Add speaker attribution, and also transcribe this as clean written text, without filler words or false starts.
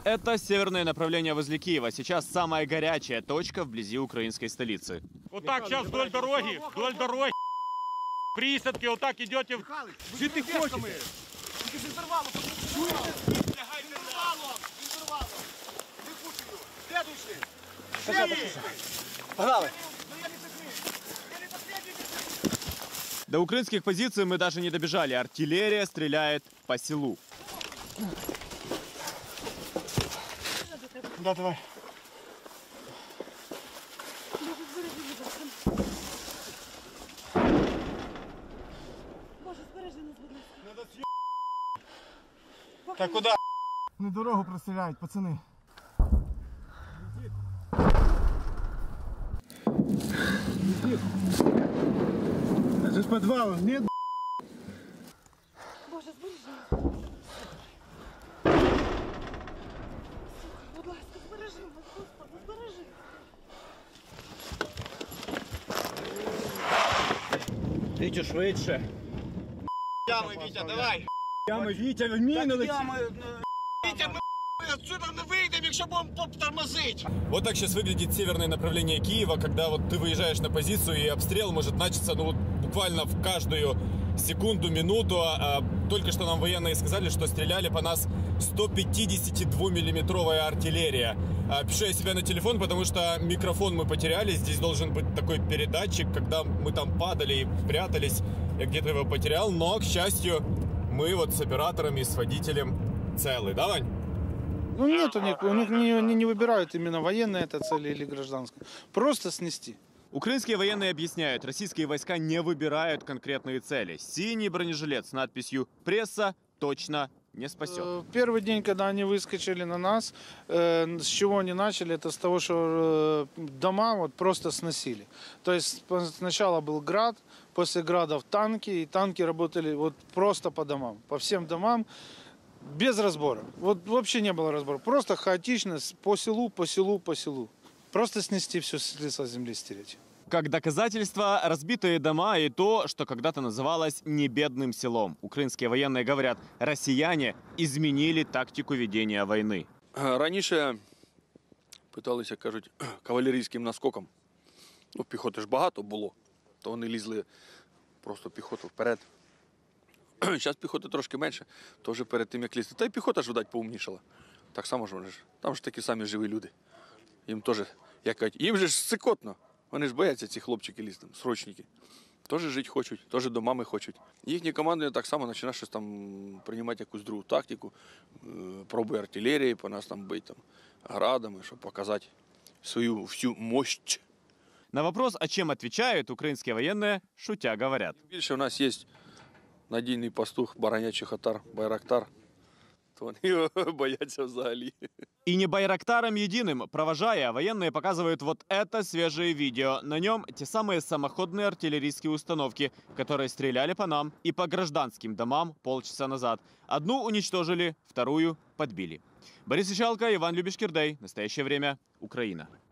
Speaker 1: Это северное направление возле Киева. Сейчас самая горячая точка вблизи украинской столицы.
Speaker 2: Вот так сейчас вдоль дороги, присадки, вот так идете.
Speaker 3: Что ты хочешь?
Speaker 4: Погнали!
Speaker 1: До украинских позиций мы даже не добежали. Артиллерия стреляет по селу.
Speaker 3: Да, давай.
Speaker 5: Боже, збережи нас, будь ласка.
Speaker 3: Так куда? На дорогу простреляють, пацани. Это ж подвал, нет?
Speaker 5: Боже, збережи. Будь ласка, збережи нас, Господи, збережи.
Speaker 4: Вітю, швидше.
Speaker 3: Ями, Вітя, давай.
Speaker 4: Ями, Вітя, в міну летить.
Speaker 3: Вітя, ми отсюда не вийдемо, якщо будемо поп-тормозить.
Speaker 1: Вот так сейчас выглядит северное направление Киева, когда вот ты выезжаешь на позицию, и обстрел может начаться, ну, вот буквально в каждую секунду, минуту. Только что нам военные сказали, что стреляли по нас 152-миллиметровая артиллерия. Пишу я себя на телефон, потому что микрофон мы потеряли. Здесь должен быть такой передатчик, когда мы там падали и прятались. Я где-то его потерял, но, к счастью, мы вот с оператором и с водителем целы. Да, Вань?
Speaker 6: Ну нет, у них не выбирают именно военная это цель или гражданская. Просто снести.
Speaker 1: Украинские военные объясняют, российские войска не выбирают конкретные цели. Синий бронежилет с надписью «Пресса» точно не спасет.
Speaker 6: Первый день, когда они выскочили на нас, с чего они начали, это с того, что дома вот просто сносили. То есть сначала был град, после градов танки, и танки работали вот просто по домам, по всем домам. Без разбора. Вот вообще не было разбора. Просто хаотично по селу, по селу, по селу. Просто снести все с лица земли, стереть.
Speaker 1: Как доказательство, разбитые дома и то, что когда-то называлось небедным селом. Украинские военные говорят, россияне изменили тактику ведения войны.
Speaker 7: Раніше питалися, кажуть, кавалерійським наскоком. Ну, піхоти ж багато було, то вони лізли просто піхоту вперед. Зараз піхоти трошки менше, то вже перед тим, як лізти. Та й піхота ж, видать, поумнішала. Так само ж вони ж. Там ж такі самі живі люди. Їм теж, як кажуть, їм же ж сикотно. Вони ж бояться, ці хлопчики лізти, срочники. Теж жити хочуть, теж до мами хочуть. Їхні командування так само починає щось там приймати якусь другу тактику, пробує артилерії, по нас там бити там, градами, щоб показати свою всю мощь.
Speaker 1: На вопрос, о чем отвечают, украинские военные, шутя, говорят.
Speaker 7: Більше у нас є надійний пастух баранячих отар, Байрактар, то вони його бояться взагалі.
Speaker 1: И не байрактаром единым. Провожая, военные показывают вот это свежее видео. На нем те самые самоходные артиллерийские установки, которые стреляли по нам и по гражданским домам полчаса назад. Одну уничтожили, вторую подбили. Борис Ичалко, Иван Любиш-Кирдей. Настоящее время. Украина.